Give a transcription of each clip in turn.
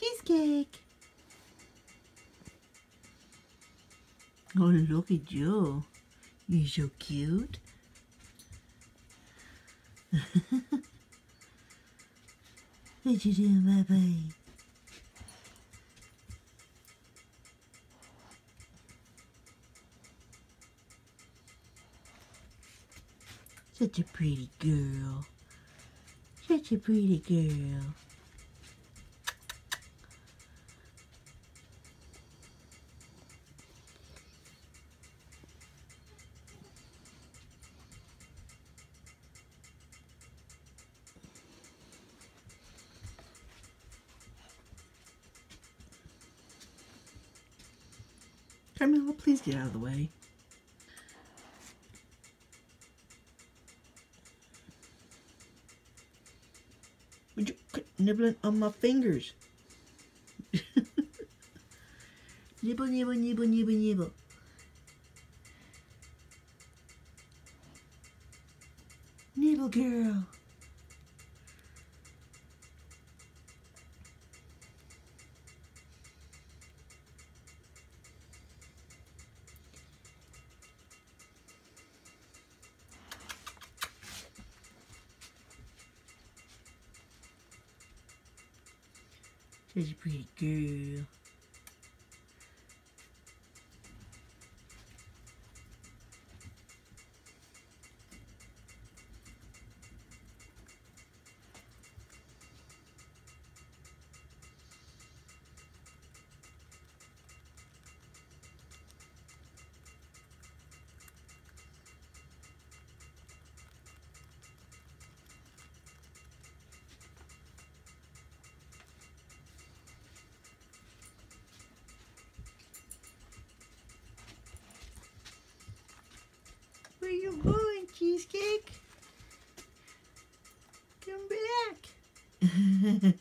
Cheesecake. Oh, look at you. You're so cute. What you doing, bye-bye? Such a pretty girl. Such a pretty girl. Carmela, please get out of the way. Would you quit nibbling on my fingers? Nibble, nibble, nibble, nibble, nibble. Nibble, girl. Such a pretty girl. Where you going, Cheesecake? Come back.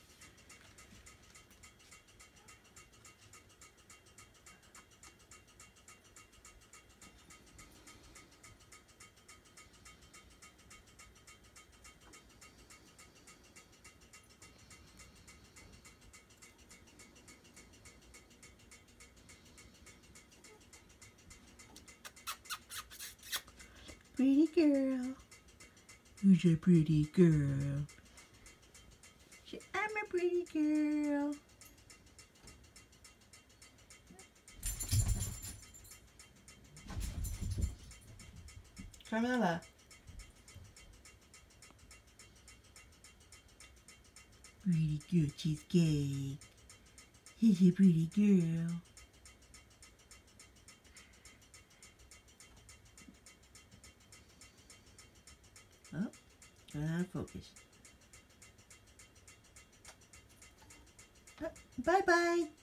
Pretty girl. Who's a pretty girl? I'm a pretty girl. Carmela. Pretty girl, Cheesecake. He's a pretty girl. Oh, got out of focus. Oh, bye-bye.